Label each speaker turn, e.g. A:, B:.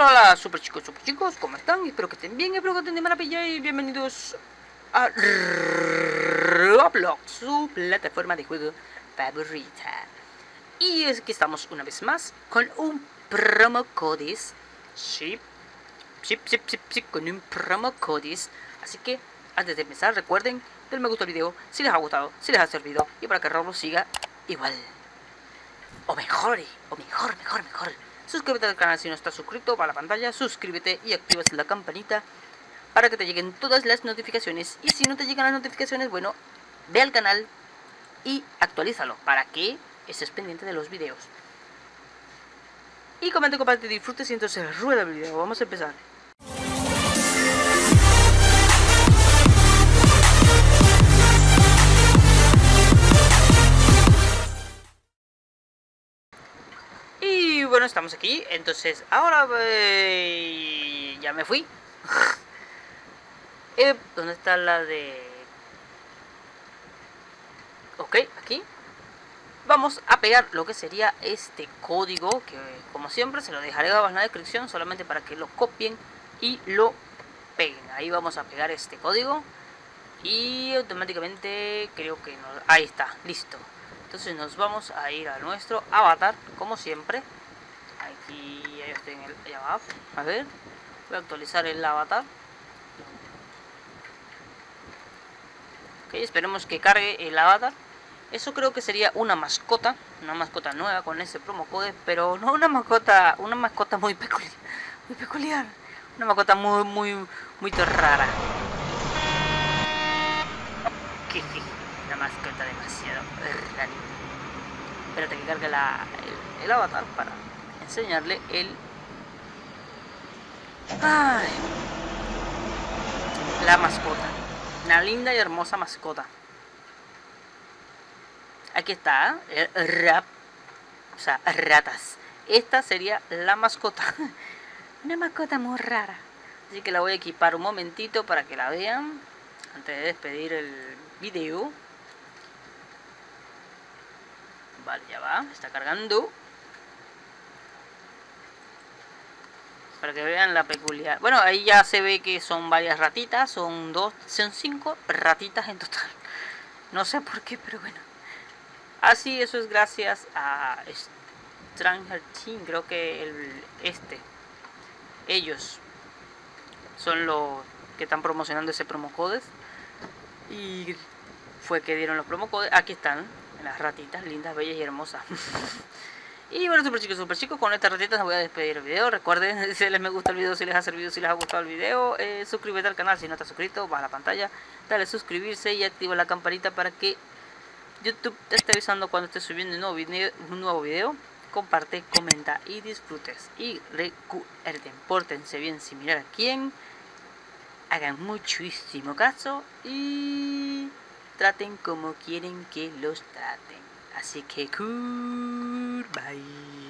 A: Hola, hola, super chicos, ¿cómo están? Espero que estén bien, espero que estén de maravilla y bienvenidos a Roblox, su plataforma de juego favorita. Y es que estamos una vez más con un promo codis, sí, con un promo codis. Así que antes de empezar recuerden darle me gusta al video si les ha gustado, si les ha servido y para que Roblox siga igual. O mejor. Suscríbete al canal si no estás suscrito, va a la pantalla, suscríbete y activas la campanita para que te lleguen todas las notificaciones. Y si no te llegan las notificaciones, bueno, ve al canal y actualízalo para que estés pendiente de los videos. Y comenta, comparte, disfrutes y entonces rueda el video. Vamos a empezar. Y bueno, estamos aquí, entonces ahora ya me fui. ¿Dónde está la de...? Ok, aquí. Vamos a pegar lo que sería este código, que como siempre se lo dejaré abajo en la descripción, solamente para que lo copien y lo peguen. Ahí vamos a pegar este código y automáticamente creo que ahí está, listo. Entonces nos vamos a ir a nuestro avatar, como siempre. Aquí ya estoy en el avatar. A ver, voy a actualizar el avatar. Ok, esperemos que cargue el avatar. Eso creo que sería una mascota nueva con ese promo code, pero no una mascota muy peculiar, una mascota muy rara. Una mascota demasiado rara. Espérate que cargue el avatar para enseñarle la mascota, una linda y hermosa mascota. Aquí está, o sea, ratas. Esta sería la mascota. Una mascota muy rara. Así que la voy a equipar un momentito para que la vean antes de despedir el video. Vale, ya va, está cargando. Para que vean la peculiar. Bueno, ahí ya se ve que son varias ratitas. Son 5 ratitas en total. No sé por qué, pero bueno. Así, eso es gracias a Stranger Things, creo que ellos son los que están promocionando ese promocodes y fue que dieron los promocodes. Aquí están las ratitas lindas, bellas y hermosas. Y bueno, super chicos, con estas ratitas les voy a despedir el video. Recuerden, si les me gusta el video, si les ha servido, si les ha gustado el video, suscríbete al canal si no estás suscrito, va a la pantalla, dale suscribirse y activa la campanita para que YouTube te esté avisando cuando esté subiendo un nuevo video. Comparte, comenta y disfrutes. Y recuerden, pórtense bien sin mirar a quién. Hagan muchísimo caso y traten como quieren que los traten. Así que goodbye.